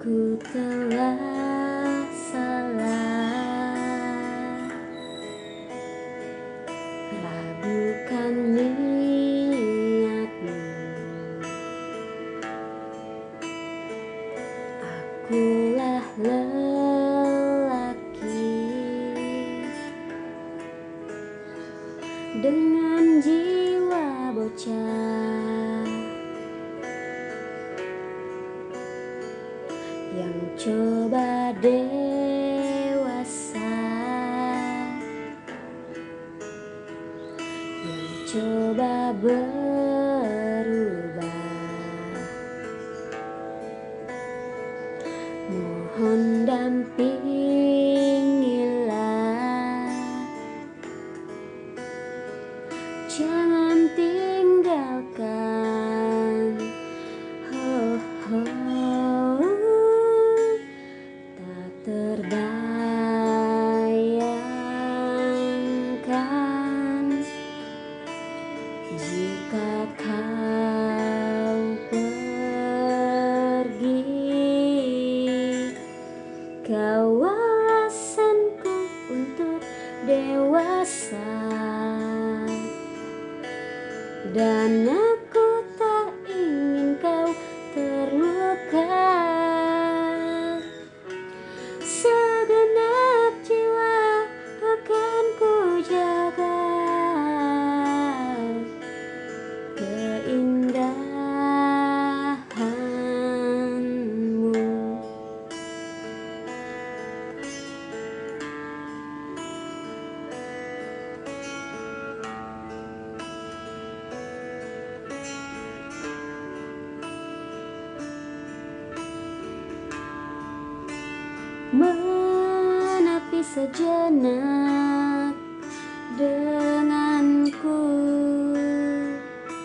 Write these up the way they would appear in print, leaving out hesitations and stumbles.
Ku telah salah, ragukan niatmu. Akulah lelaki dengan jiwa bocah yang coba dewasa, yang coba berubah. Mohon dampingilah, jangan tinggalkan. Oh, oh. Tak terbayangkan jika kau pergi. Kawasanku untuk dewasa, dan aku tak ingin kau terluka. Segenap jiwa akan ku jaga, keindahanmu. Menepi sejenak denganku,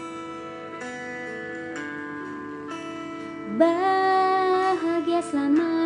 bahagia selama